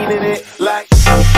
cleaning it like.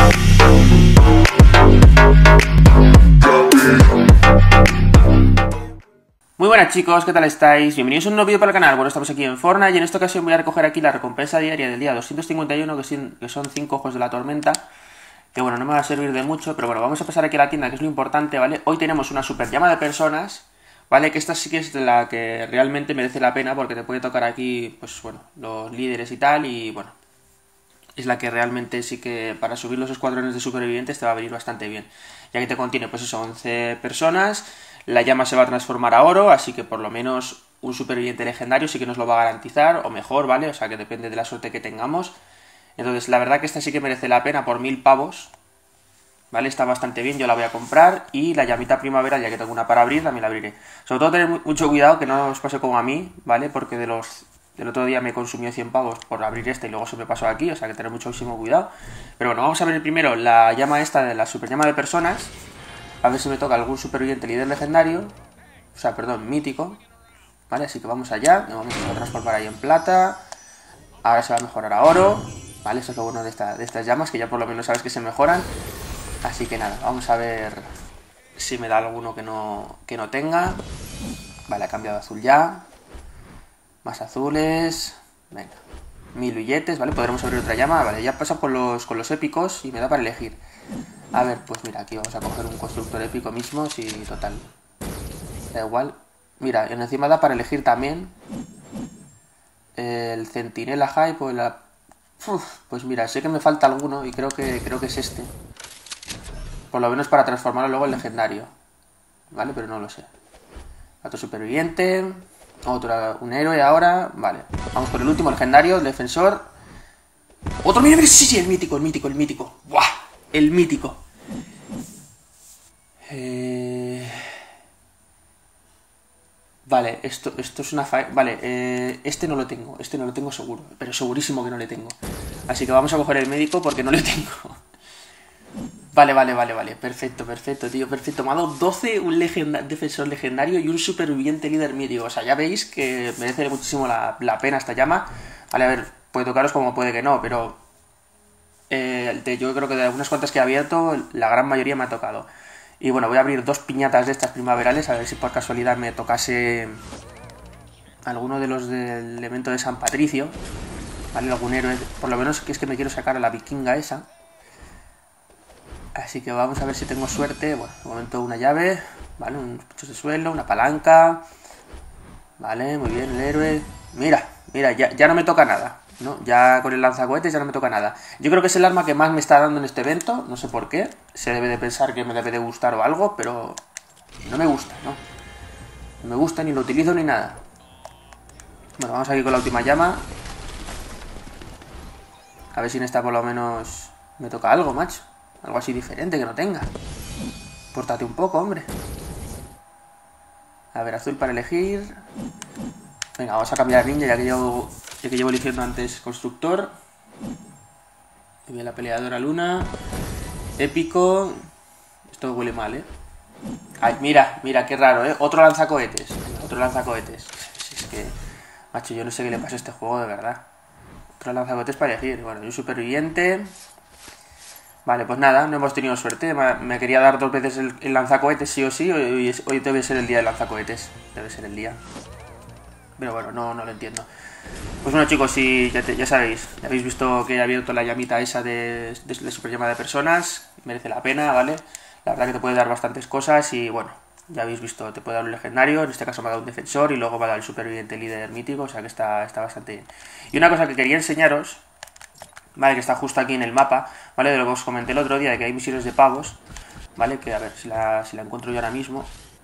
Muy buenas chicos, ¿qué tal estáis? Bienvenidos a un nuevo vídeo para el canal. Bueno, estamos aquí en Fortnite y en esta ocasión voy a recoger aquí la recompensa diaria del día 251, que son 5 ojos de la tormenta. Que bueno, no me va a servir de mucho, pero bueno, vamos a pasar aquí a la tienda, que es lo importante, ¿vale? Hoy tenemos una super llama de personas, ¿vale? Que esta sí que es la que realmente merece la pena, porque te puede tocar aquí, pues bueno, los líderes y tal, y bueno, es la que realmente sí que para subir los escuadrones de supervivientes te va a venir bastante bien. Ya que te contiene, pues eso, 11 personas, la llama se va a transformar a oro, así que por lo menos un superviviente legendario sí que nos lo va a garantizar, o mejor, ¿vale? O sea que depende de la suerte que tengamos. Entonces, la verdad que esta sí que merece la pena por 1000 pavos, ¿vale? Está bastante bien, yo la voy a comprar. Y la llamita primavera, ya que tengo una para abrir, también la abriré. Sobre todo tener mucho cuidado que no os pase como a mí, ¿vale? Porque del otro día me consumió 100 pavos por abrir esta y luego se me pasó aquí, o sea que tener muchísimo cuidado. Pero bueno, vamos a ver primero la llama esta de la super llama de personas. A ver si me toca algún superviviente líder legendario. O sea, perdón, mítico. ¿Vale? Así que vamos allá. De momento se va a transformar ahí en plata. Ahora se va a mejorar a oro. ¿Vale? Eso es lo bueno de estas llamas, que ya por lo menos sabes que se mejoran. Así que nada, vamos a ver si me da alguno que no tenga. Vale, ha cambiado a azul ya. Más azules. Venga. 1000 billetes, ¿vale? Podremos abrir otra llama. Vale, ya pasa con los épicos y me da para elegir. A ver, pues mira, aquí vamos a coger un constructor épico mismo, si total. Da igual. Mira, encima da para elegir también el centinela hype o el... pues mira, sé que me falta alguno y creo que es este. Por lo menos para transformarlo luego en legendario. ¿Vale? Pero no lo sé. Otro superviviente. Un héroe ahora. Vale. Vamos con el último legendario, el defensor. Otro, mira, mira, sí, el mítico, el mítico, el mítico. ¡Buah! El mítico. Vale, esto es una Vale, este no lo tengo seguro. Pero segurísimo que no le tengo. Así que vamos a coger el médico porque no le tengo. Vale. Perfecto, tío, perfecto. Me ha dado 12, un defensor legendario y un superviviente líder mítico. O sea, ya veis que merece muchísimo la pena esta llama. Vale, a ver, puede tocaros como puede que no, pero... yo creo que de algunas cuantas que he abierto, la gran mayoría me ha tocado. Y bueno, voy a abrir 2 piñatas de estas primaverales, a ver si por casualidad me tocase alguno de los del evento de San Patricio. Vale, algún héroe, por lo menos que es que me quiero sacar a la vikinga esa. Así que vamos a ver si tengo suerte. Bueno, de momento una llave, vale, unos puchos de suelo, una palanca. Vale, muy bien, el héroe. Mira, ya no me toca nada, ¿no? Ya con el lanzacohetes ya no me toca nada. Yo creo que es el arma que más me está dando en este evento. No sé por qué. Se debe de pensar que me debe de gustar o algo, pero no me gusta, ¿no? No me gusta, ni lo utilizo ni nada. Bueno, vamos aquí con la última llama. A ver si en esta por lo menos me toca algo, macho. Algo así diferente que no tenga. Pórtate un poco, hombre. A ver, azul para elegir. Venga, vamos a cambiar a ninja ya que llevo eligiendo antes constructor. Y bien, la peleadora luna. Épico. Esto huele mal, ¿eh? Ay, mira, qué raro, ¿eh? Otro lanzacohetes. Otro lanzacohetes. Es que, macho, yo no sé qué le pasa a este juego, de verdad. Otro lanzacohetes para elegir. Bueno, y un superviviente. Vale, pues nada, no hemos tenido suerte. Me quería dar 2 veces el lanzacohetes, sí o sí. Hoy debe ser el día del lanzacohetes. Debe ser el día. Pero bueno, no lo entiendo. Pues bueno, chicos, si ya sabéis, ya habéis visto que he abierto la llamita esa de super llama de personas. Merece la pena, ¿vale? La verdad que te puede dar bastantes cosas y bueno, ya habéis visto, te puede dar un legendario. En este caso me ha dado un defensor y luego me ha dado el superviviente líder mítico, o sea que está bastante bien. Y una cosa que quería enseñaros, ¿vale? Que está justo aquí en el mapa, ¿vale? De lo que os comenté el otro día, de que hay misiones de pavos, ¿vale? Que a ver si la encuentro yo ahora mismo.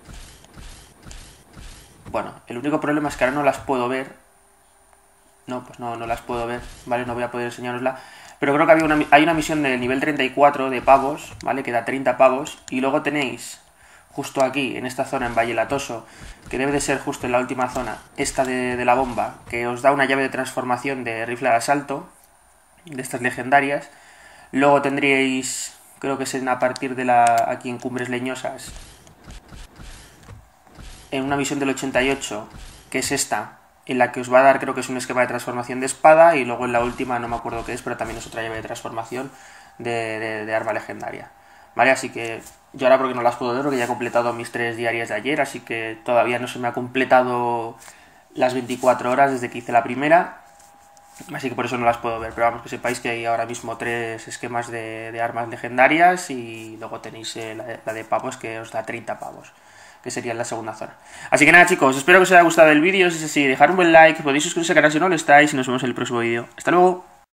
Bueno, el único problema es que ahora no las puedo ver. No, pues no las puedo ver, ¿vale? No voy a poder enseñarosla. Pero creo que hay una misión del nivel 34 de pavos, ¿vale? Que da 30 pavos. Y luego tenéis, justo aquí, en esta zona, en Valle Latoso, que debe de ser justo en la última zona, esta de la bomba, que os da una llave de transformación de rifle de asalto, de estas legendarias. Luego tendríais, creo que es a partir de aquí en Cumbres Leñosas, en una misión del 88, que es esta, en la que os va a dar, creo que es un esquema de transformación de espada, y luego en la última no me acuerdo qué es, pero también es otra llave de transformación de arma legendaria. Vale, así que yo ahora porque no las puedo ver porque ya he completado mis 3 diarias de ayer, así que todavía no se me ha completado las 24 horas desde que hice la primera, así que por eso no las puedo ver, pero vamos, que sepáis que hay ahora mismo 3 esquemas de armas legendarias, y luego tenéis la de pavos que os da 30 pavos, que sería en la segunda zona. Así que nada, chicos, espero que os haya gustado el vídeo. Si es así, dejad un buen like, podéis suscribiros al canal si no lo estáis, y nos vemos en el próximo vídeo. Hasta luego.